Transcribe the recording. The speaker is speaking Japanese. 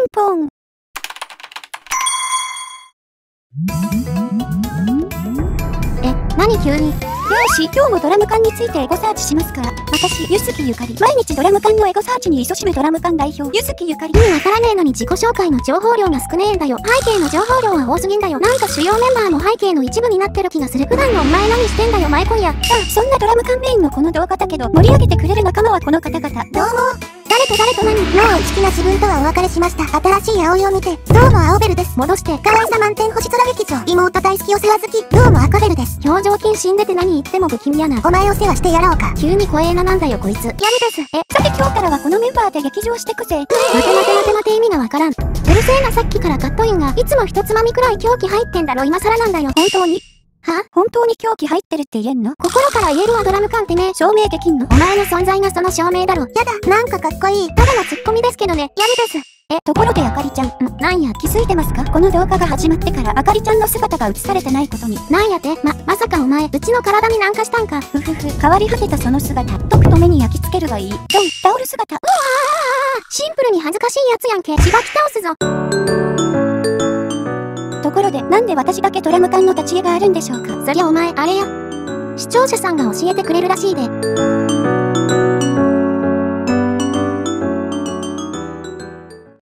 ンポン。 何急に。 よし、今日もドラム缶についてエゴサーチしますから。私、ゆずきゆかり。毎日ドラム缶のエゴサーチに勤しむドラム缶代表、ゆずきゆかり。 意味わからねえのに自己紹介の情報量が少ねえんだよ。背景の情報量は多すぎんだよ。なんか主要メンバーの背景の一部になってる気がする。普段のお前何してんだよ、前今夜。 そんなドラム缶メインのこの動画だけど、盛り上げてくれる仲間はこの方々。 どうも。誰と何。もう内気な自分とはお別れしました。新しい葵を見て。どうも青ベルです。戻して。可愛さ満点星空劇場。妹大好きお世話好き。どうも赤ベルです。表情筋死んでて何言っても不気味やな。お前お世話してやろうか。急に怖えななんだよこいつ。闇です。 さて今日からはこのメンバーで劇場してくぜ。 待て意味がわからん。うるせえなさっきからカットインが。いつも一つまみくらい狂気入ってんだろ今更なんだよ。 本当に本当に狂気入ってるって言えんの？ 心から言えるわドラム缶ってね。 証明できんの？ お前の存在がその証明だろ。やだ、なんかかっこいい。ただのツッコミですけどね。闇です。 ところであかりちゃん。 なんや、 気づいてますか？この動画が始まってからあかりちゃんの姿が映されてないことに。 なんやて？まさかお前、うちの体になんかしたんか。 変わり果てたその姿、とくと目に焼き付けるがいい。タオル姿。 シンプルに恥ずかしいやつやんけ。しばき倒すぞ。 ところで、なんで私だけドラム缶の立ち絵があるんでしょうか？ そりゃお前、あれや。視聴者さんが教えてくれるらしいで。